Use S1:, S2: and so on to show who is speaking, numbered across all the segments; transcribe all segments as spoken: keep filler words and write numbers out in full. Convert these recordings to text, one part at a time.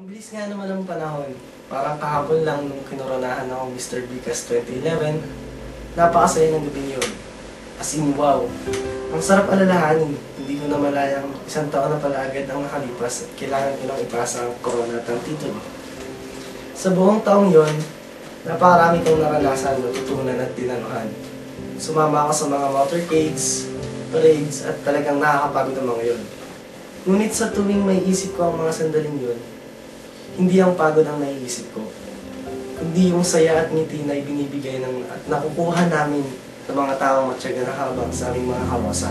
S1: Bilis nga naman ang panahon. Parang kahapon lang nung kinoronahan ako Mister Bicas twenty eleven, napakasaya ng gabi yun. As in, wow. Ang sarap alalahanin. Hindi ko na malayang isang taon na pala agad ang nakalipas at kailangan ko lang ipasa ang corona at ang titulo. Sa buong taong yon, napakarami kong naranasan, natutunan at dinanuhan. Sumama ako sa mga motorcades, parades, at talagang nakakapagod ang mga yun. Ngunit sa tuwing may isip ko ang mga sandaling yun, hindi ang pagod ang naiisip ko, kundi yung saya at ngiti na ibinibigay ng, at nakukuha namin sa mga taong matyaga na habang sa aming mga kawasa.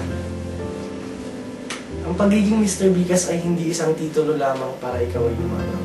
S1: Ang pagiging Mister Bicas ay hindi isang titulo lamang para ikaw ay lumabang.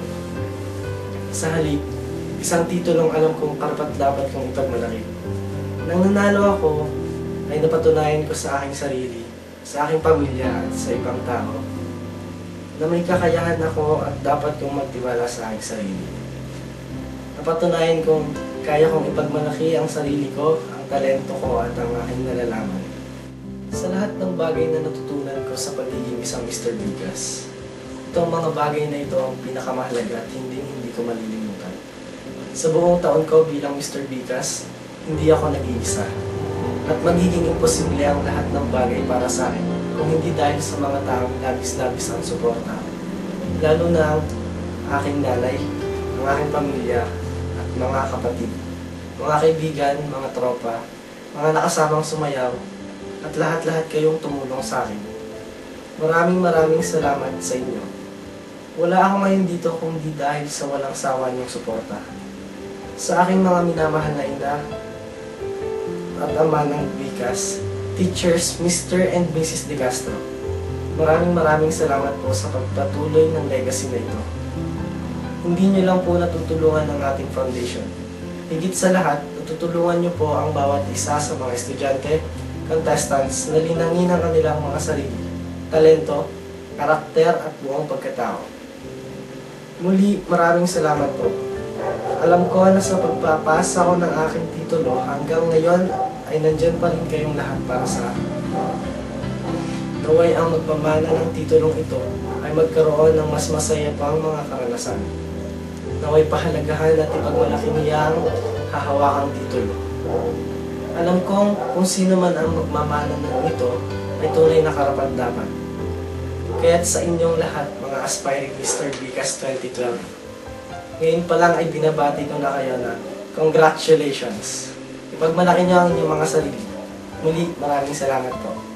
S1: Sa halip, isang titulong alam kong karapat-dapat kong ipagmalaki. Nang nanalo ako, ay napatunayan ko sa aking sarili, sa aking pamilya at sa ibang tao, na may kakayahan ako at dapat kong magtiwala sa aking sarili. Napatunayan kong kaya kong ipagmalaki ang sarili ko, ang talento ko at ang aking nalalaman. Sa lahat ng bagay na natutunan ko sa pagiging isang Mister Bicas, itong mga bagay na ito ang pinakamahalaga at hindi hindi ko malilimutan. Sa buong taon ko bilang Mister Bicas, hindi ako nag-iisa. At magiging imposible ang lahat ng bagay para sa akin kung hindi dahil sa mga taong labis-labis ang suporta. Lalo na ang aking nanay, ang aking pamilya, at mga kapatid, mga kaibigan, mga tropa, mga nakasamang sumayaw, at lahat-lahat kayong tumulong sa akin. Maraming maraming salamat sa inyo. Wala ako ngayon dito kung di dahil sa walang sawa niyong suporta. Sa aking mga minamahal na ina at ama ng Bicas, teachers, Mister and Missus De Castro, maraming maraming salamat po sa pagpatuloy ng legacy na ito. Hindi niyo lang po natutulungan ang ating foundation. Higit sa lahat, natutulungan niyo po ang bawat isa sa mga estudyante, contestants na linangin ang kanilang mga sarili, talento, karakter at buong pagkatao. Muli, maraming salamat po. Alam ko na sa pagpapasa ko ng aking titulo hanggang ngayon ay nandyan pa rin kayong lahat para sa akin. Naway ang magpamana ng titulong ito ay magkaroon ng mas masaya pang mga karanasan. Naway pahalagahan at ipagmalaki niya ang hahawakang titulo. Alam kong kung sino man ang magmamana ng ito ay tunay na karapat-dapat. Kaya't sa inyong lahat, mga aspiring Mister Bicas twenty twelve, ngayon pa lang ay binabati ko na kayo na congratulations! Ipagmalaki niyo ang inyong mga sarili. Muli, maraming salamat po.